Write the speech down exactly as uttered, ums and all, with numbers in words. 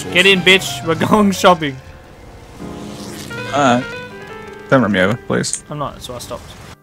Get in, bitch. We're going shopping. Alright. Don't run me over, please. I'm not, so I stopped.